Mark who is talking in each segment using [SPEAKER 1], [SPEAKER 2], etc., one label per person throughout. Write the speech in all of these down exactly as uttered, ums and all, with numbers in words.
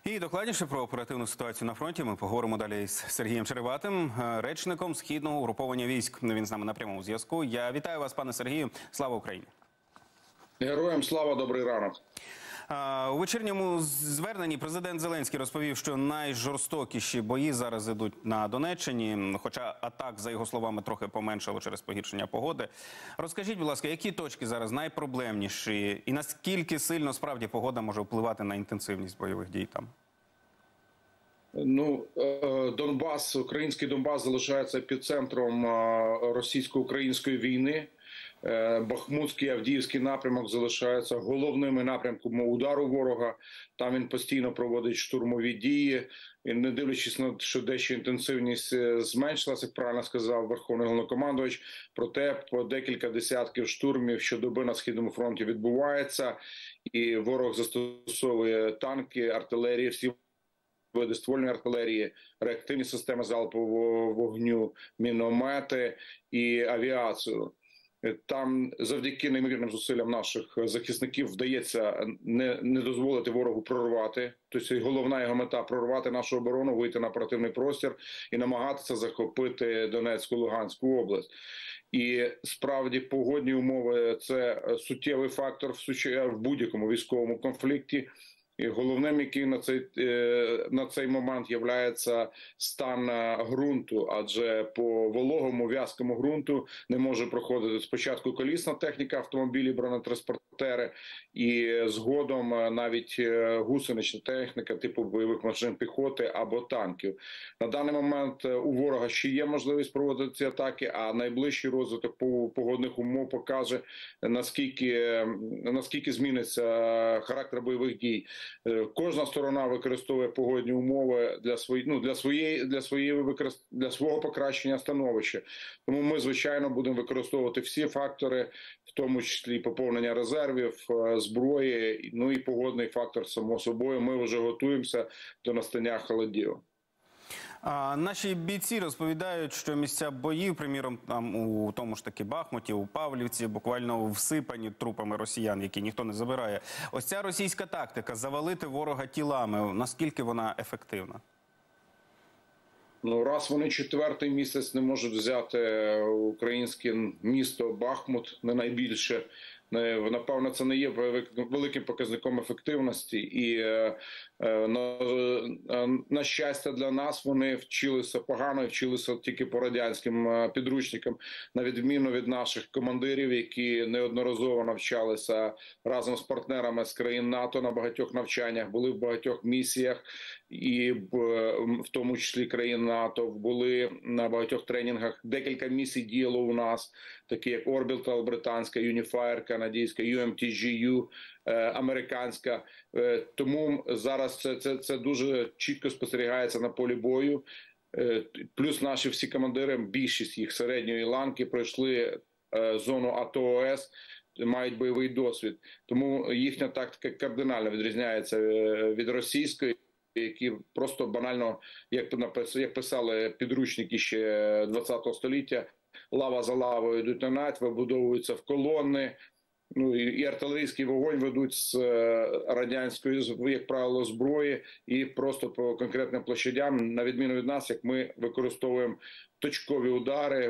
[SPEAKER 1] І докладніше про оперативну ситуацію на фронті ми поговоримо далі з Сергієм Череватим, речником Східного угруповання військ. Він з нами на прямому зв'язку. Я вітаю вас, пане Сергію. Слава Україні!
[SPEAKER 2] Героям слава, добрий ранок.
[SPEAKER 1] У вечірньому зверненні президент Зеленський розповів, що найжорстокіші бої зараз ідуть на Донеччині, хоча атак, за його словами, трохи поменшало через погіршення погоди. Розкажіть, будь ласка, які точки зараз найпроблемніші і наскільки сильно справді погода може впливати на інтенсивність бойових дій там?
[SPEAKER 2] Ну, Донбас, український Донбас залишається епіцентром російсько-української війни. Бахмутський, Авдіївський напрямок залишаються головними напрямками удару ворога. Там він постійно проводить штурмові дії. І не дивлячись на те, що дещо інтенсивність зменшилася, як правильно сказав Верховний Головнокомандувач, проте по декілька десятків штурмів щодоби на Східному фронті відбувається. І ворог застосовує танки, артилерії, всі види ствольної артилерії, реактивні системи залпового вогню, міномети і авіацію. Там завдяки неймовірним зусиллям наших захисників вдається не, не дозволити ворогу прорвати. Тобто головна його мета – прорвати нашу оборону, вийти на оперативний простір і намагатися захопити Донецьку, Луганську область. І справді погодні умови – це суттєвий фактор в, в будь-якому військовому конфлікті. І головним, який на цей, на цей момент є стан ґрунту, адже по вологому, в'язкому ґрунту не може проходити спочатку колісна техніка, автомобілі, бронетранспортери, і згодом навіть гусенична техніка типу бойових машин піхоти або танків. На даний момент у ворога ще є можливість проводити ці атаки, а найближчий розвиток погодних умов покаже, наскільки, наскільки зміниться характер бойових дій. Кожна сторона використовує погодні умови для свої, ну, для своєї, для своєї для свого покращення становища. Тому ми, звичайно, будемо використовувати всі фактори, в тому числі поповнення резервів, зброї, ну і погодний фактор, само собою. Ми вже готуємося до настання холодів.
[SPEAKER 1] А наші бійці розповідають, що місця боїв, приміром, там у тому ж таки Бахмуті, у Павлівці, буквально всипані трупами росіян, які ніхто не забирає. Ось ця російська тактика – завалити ворога тілами, наскільки вона ефективна?
[SPEAKER 2] Ну, раз вони четвертий місяць не можуть взяти українське місто Бахмут, не найбільше, напевно, це не є великим показником ефективності. І, на, на щастя для нас, вони вчилися погано і вчилися тільки по радянським підручникам, на відміну від наших командирів, які неодноразово навчалися разом з партнерами з країн НАТО на багатьох навчаннях, були в багатьох місіях, і в тому числі країн НАТО, були на багатьох тренінгах. Декілька місій діяло у нас, такі як Orbital британська, Unifier канадська, ю ем ті джі ю американська. Тому зараз це, це, це дуже чітко спостерігається на полі бою. Плюс наші всі командири, більшість їх середньої ланки, пройшли зону АТО-ОС, мають бойовий досвід. Тому їхня тактика кардинально відрізняється від російської, які просто банально, як як писали підручники ще двадцятого століття, лава за лавою йдуть на навіть, вибудовуються в колони, ну і, і артилерійський вогонь ведуть з радянської, як правило, зброї, і просто по конкретним площадям, на відміну від нас, як ми використовуємо точкові удари,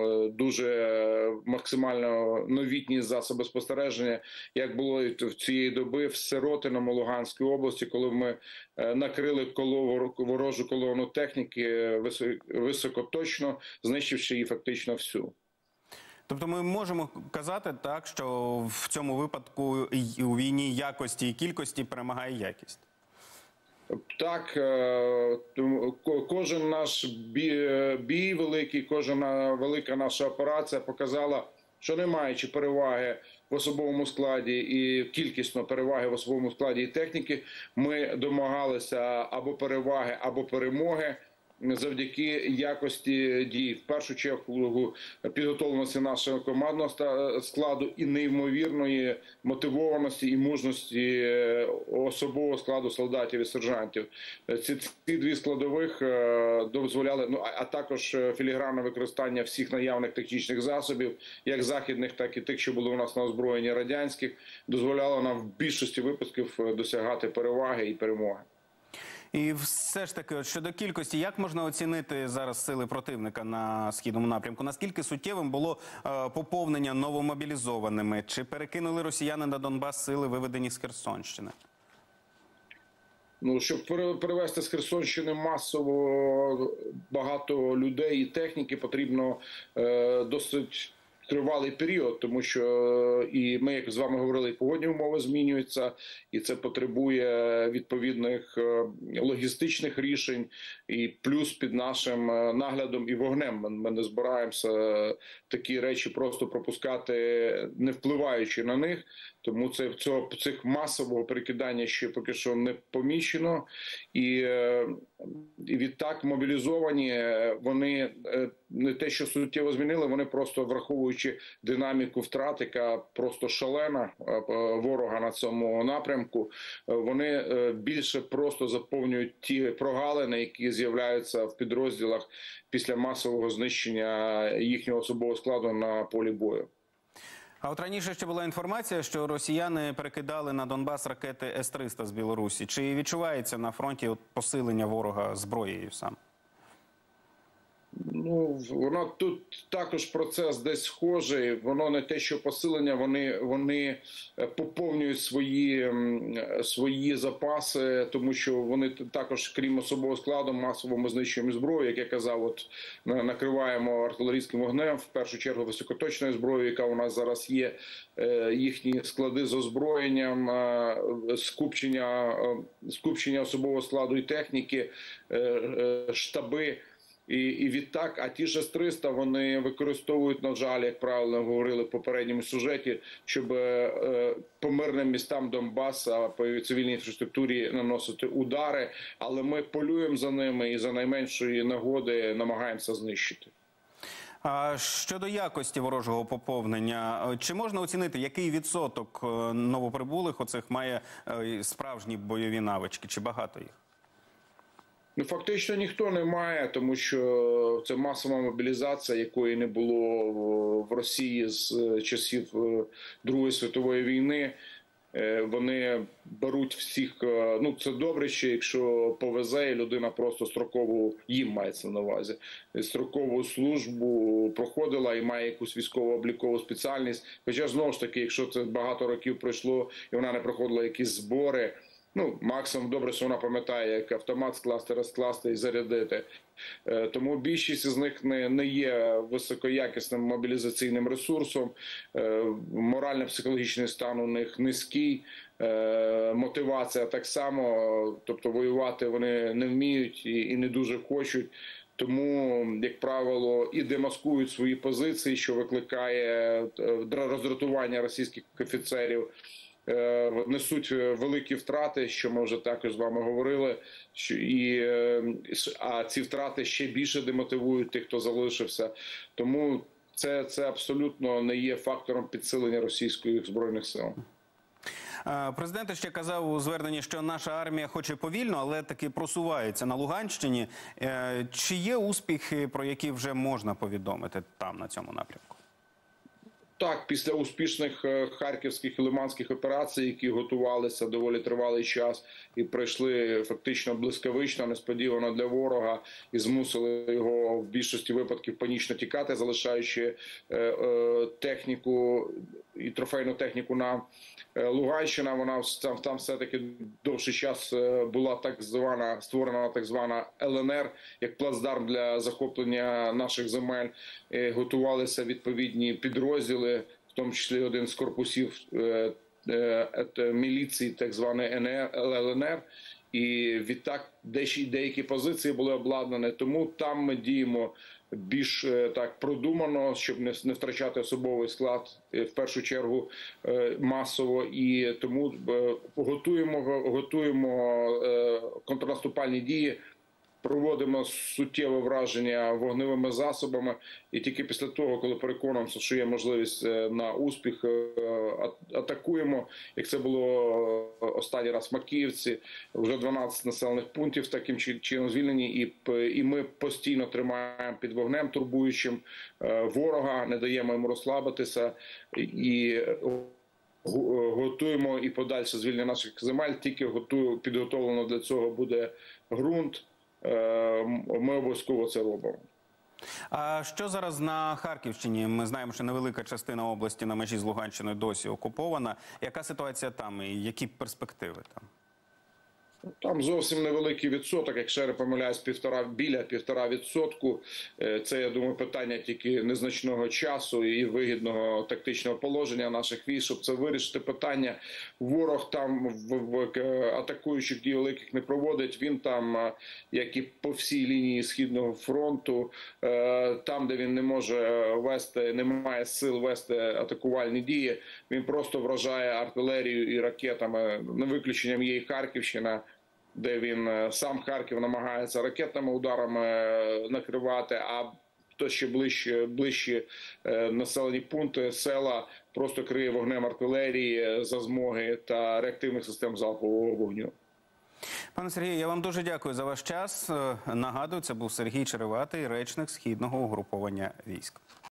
[SPEAKER 2] дуже максимально новітні засоби спостереження, як було в цієї доби в Сиротиному, Луганській області, коли ми накрили коло, ворожу колону техніки високоточно, знищивши її фактично всю.
[SPEAKER 1] Тобто ми можемо казати так, що в цьому випадку у війні якості і кількості перемагає якість?
[SPEAKER 2] Так, кожен наш бій великий, кожна велика наша операція показала, що не маючи переваги в особовому складі і кількісно переваги в особовому складі і техніки, ми домагалися або переваги, або перемоги завдяки якості дій. В першу чергу підготовленості нашого командного складу і неймовірної мотивованості і мужності особового складу солдатів і сержантів. Ці, ці дві складових дозволяли, ну, а також філігранне використання всіх наявних технічних засобів, як західних, так і тих, що були у нас на озброєнні радянських, дозволяло нам в більшості випадків досягати переваги і перемоги.
[SPEAKER 1] І все ж таки, от щодо кількості, як можна оцінити зараз сили противника на східному напрямку? Наскільки суттєвим було е, поповнення новомобілізованими? Чи перекинули росіяни на Донбас сили, виведені з Херсонщини?
[SPEAKER 2] Ну, щоб перевести з Херсонщини масово багато людей і техніки, потрібно е, досить тривалий період, тому що і ми, як з вами говорили, і погодні умови змінюються, і це потребує відповідних логістичних рішень, і плюс під нашим наглядом і вогнем. Ми не збираємося такі речі просто пропускати, не впливаючи на них, тому це цього цих масового перекидання ще поки що не помічено. І, і відтак мобілізовані, вони не те, що суттєво змінили, вони просто враховуючи динаміку втрат, яка просто шалена ворога на цьому напрямку, вони більше просто заповнюють ті прогалини, які з'являються в підрозділах після масового знищення їхнього особового складу на полі бою.
[SPEAKER 1] А от раніше ще була інформація, що росіяни перекидали на Донбас ракети С триста з Білорусі. Чи відчувається на фронті от посилення ворога зброєю сам?
[SPEAKER 2] Ну, воно тут також процес десь схожий. Воно не те, що посилення, вони, вони поповнюють свої, свої запаси, тому що вони також, крім особового складу, масово ми знищуємо зброю. Як я казав, от накриваємо артилерійським вогнем, в першу чергу високоточною зброєю, яка у нас зараз є, їхні склади з озброєнням, скупчення, скупчення особового складу і техніки, штаби. І, і відтак, а ті ж С триста вони використовують, на жаль, як правильно говорили в попередньому сюжеті, щоб е, по мирним містам Донбаса, по цивільній інфраструктурі наносити удари, але ми полюємо за ними і за найменшої нагоди намагаємося знищити.
[SPEAKER 1] А щодо якості ворожого поповнення, чи можна оцінити, який відсоток новоприбулих оцих має справжні бойові навички, чи багато їх?
[SPEAKER 2] Ну, фактично ніхто не має, тому що це масова мобілізація, якої не було в Росії з часів Другої світової війни. Вони беруть всіх, ну це добре ще, якщо повезе, і людина просто строкову, їм мається на увазі, строкову службу проходила і має якусь військово-облікову спеціальність. Хоча, знову ж таки, якщо це багато років пройшло і вона не проходила якісь збори, ну, максимум добре, що вона пам'ятає, як автомат скласти, розкласти і зарядити. Тому більшість з них не, не є високоякісним мобілізаційним ресурсом, морально-психологічний стан у них низький, мотивація так само, тобто воювати вони не вміють і, і не дуже хочуть. Тому, як правило, і демаскують свої позиції, що викликає роздратування російських офіцерів, несуть великі втрати, що ми вже також з вами говорили, що і, а ці втрати ще більше демотивують тих, хто залишився. Тому це, це абсолютно не є фактором підсилення російських збройних сил.
[SPEAKER 1] Президент ще казав у зверненні, що наша армія хоч і повільно, але таки просувається на Луганщині. Чи є успіхи, про які вже можна повідомити там, на цьому напрямку?
[SPEAKER 2] Так, після успішних харківських і лиманських операцій, які готувалися доволі тривалий час і пройшли фактично блискавично, несподівано для ворога і змусили його в більшості випадків панічно тікати, залишаючи е, е, техніку і трофейну техніку на Луганщина. Вона там, там все-таки довший час була так звана, створена так звана Л Н Р, як плацдарм для захоплення наших земель. І готувалися відповідні підрозділи, в тому числі один з корпусів е, е, міліції, так званої Л Н Р. І відтак деякі позиції були обладнані, тому там ми діємо більш так продумано, щоб не, не втрачати особовий склад в першу чергу масово, і тому готуємо, готуємо контрнаступальні дії, проводимо суттєве враження вогневими засобами, і тільки після того, коли переконуємося, що є можливість на успіх, атакуємо, як це було останній раз в Макіївці, вже дванадцять населених пунктів таким чином звільнені, і, і ми постійно тримаємо під вогнем турбуючим ворога, не даємо йому розслабитися, і готуємо і подальше звільнення наших земель. Тільки готую, підготовлено для цього буде ґрунт. Ми обов'язково це робимо.
[SPEAKER 1] А що зараз на Харківщині? Ми знаємо, що невелика частина області на межі з Луганщиною досі окупована. Яка ситуація там і які перспективи там?
[SPEAKER 2] Там зовсім невеликий відсоток, якщо я не помиляюсь, півтора, біля півтора відсотку. Це, я думаю, питання тільки незначного часу і вигідного тактичного положення наших військ, щоб це вирішити питання. Ворог там в, в атакуючих дій великих не проводить. Він там, як і по всій лінії Східного фронту, там, де він не може вести, не має сил вести атакувальні дії, він просто вражає артилерію і ракетами. Не виключенням є і Харківщина, де він сам Харків намагається ракетними ударами накривати, а то ще ближче, ближчі населені пункти, села просто криє вогнем артилерії за змоги та реактивних систем залпового вогню.
[SPEAKER 1] Пане Сергію, я вам дуже дякую за ваш час. Нагадую, це був Сергій Череватий, речник Східного угруповання військ.